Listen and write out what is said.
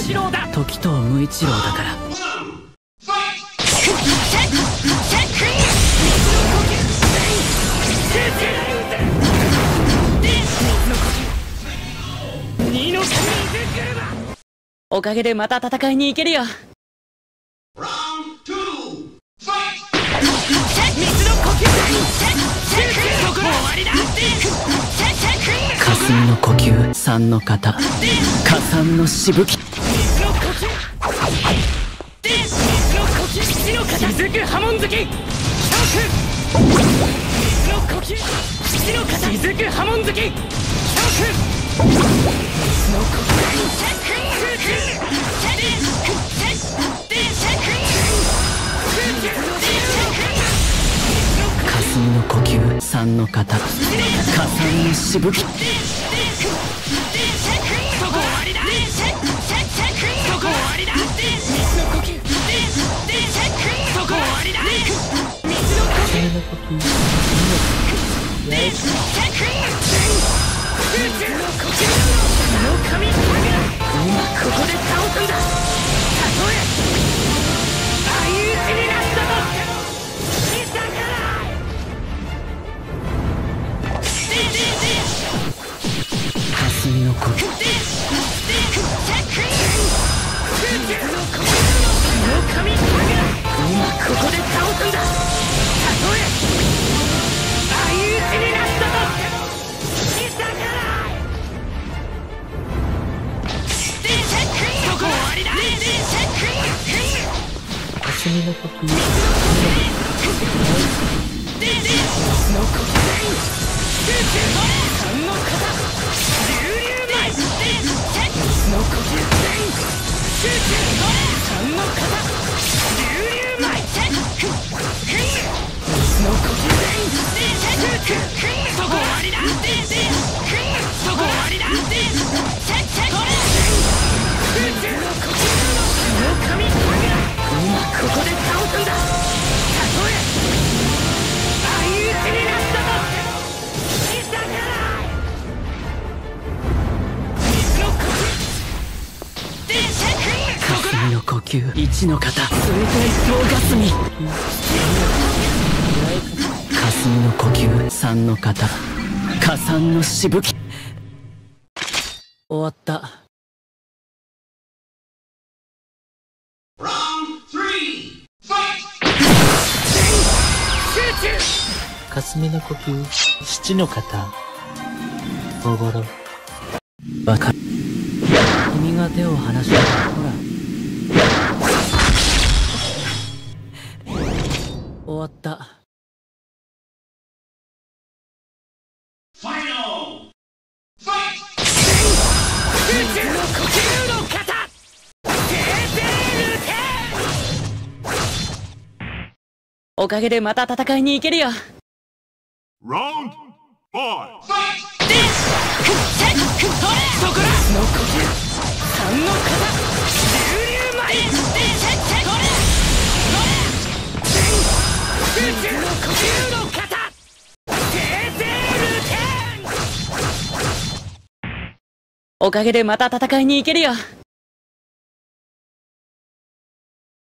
一郎だ。 時藤無一郎だから。おかげでまた戦いに行けるよ。霞の呼吸、三の型、加算のしぶき。 雫波紋月、雫波紋月、 霞の呼吸、三の型、加算のしぶき。 ここで倒すんだ。たとえ相打ちになったとしても痛くない。 霞の呼吸、 ここで倒すんだ。たとえ相打ちになったとしても痛くない。そこ終わりだ。 霞の呼吸、 ここで倒すんだ。たとえ相打ちになったとしても痛くない。 霞の呼吸、一の型、水天東霞。霞の呼吸、三の型、加算のしぶき。終わった。霞の呼吸、七の型、ボボロ。わかる。君が手を離したら、ほら。終わった。おかげでまた戦いに行けるよ。 Round 5. そこだ。の呼吸、三の型、流流舞。水の呼吸の型、生々流天。おかげでまた戦いに行けるよ。